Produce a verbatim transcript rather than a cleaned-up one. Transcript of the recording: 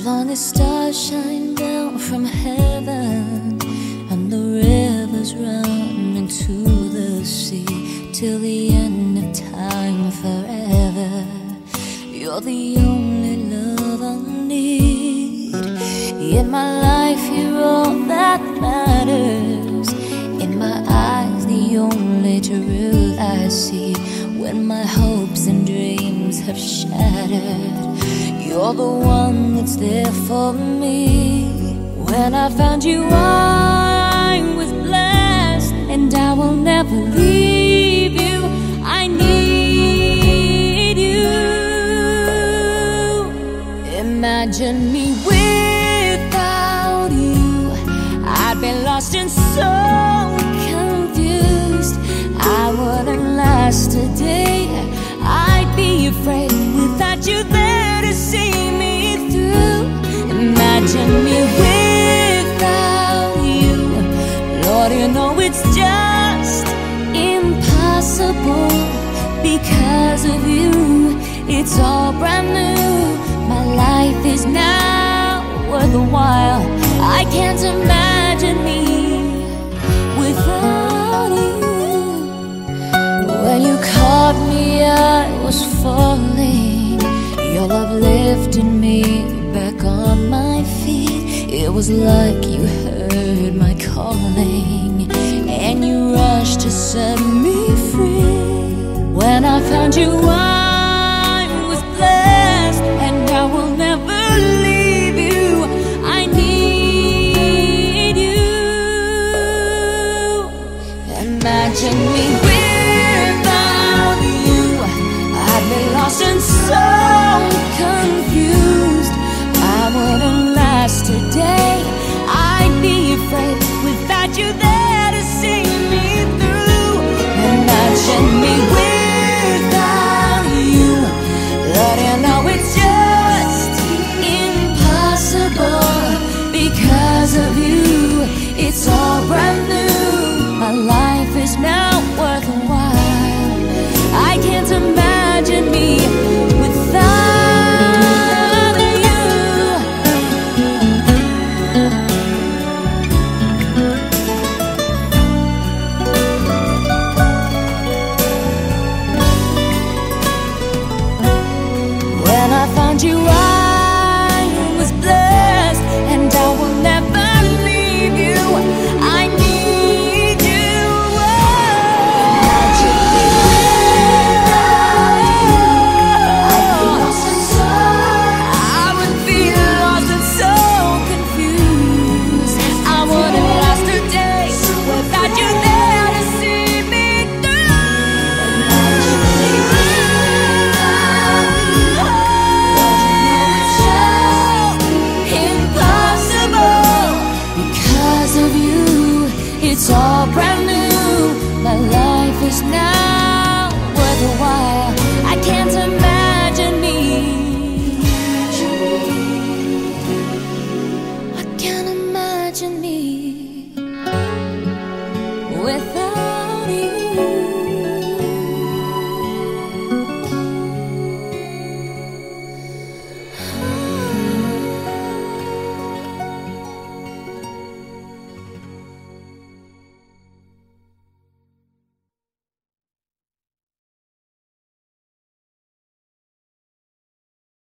Upon the stars shine down from heaven, and the rivers run into the sea, till the end of time forever. You're the only love I need. In my life you're all that matters. In my eyes the only truth I see. When my hopes and dreams have shattered, you're the one that's there for me. When I found you I was blessed, and I will never leave you. I need you. Imagine me without you. I'd be lost and so confused. I wouldn't last a day. I'd be afraid without you there to see me through. Imagine me without you. Lord, you know it's just impossible. Because of you, it's all brand new. My life is now worth a while. I can't imagine me without you. When you caught me, I was falling. Your love lifted me back on my feet. It was like you heard my calling, and you rushed to set me free. When I found you I was blessed, and I will never leave you. I need you. Imagine me without you. I'd be lost and so confused. I wouldn't last a day. I'd be afraid without you there to see me through. Imagine me without you. Lord, you know it's just impossible. Because of you, it's all brand new. My life is now worth a while. I can't imagine me without you. When I found you, I